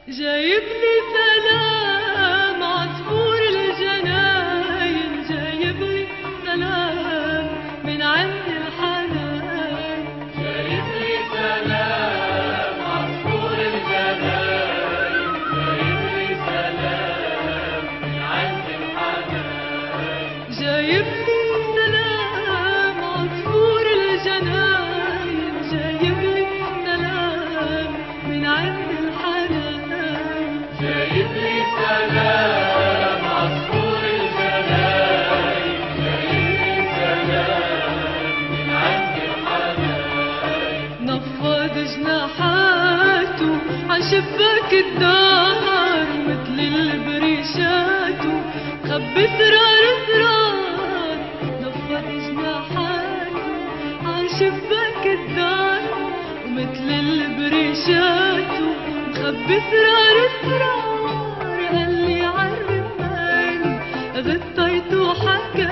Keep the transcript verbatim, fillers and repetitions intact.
جايب لي سلام عصفور الجناين، جايب لي سلام من عند الحنان. جايب لي سلام عصفور الجناين، جايب لي سلام من عند الحنان. جايب لي سلام عصفور الجناين، جايب لي سلام من عند الحنان. جايب لي سلام عصفور الجناين، جايب لي سلام من عند الحنان. نفض جناحاته عن شباك الدار مثل البريشات، خبي اسرار اسرار. نفض جناحاته عن شباك الدار ومثل البريشات، خبي اسرار اسرار. قال لي عالرماني غطيته وحكى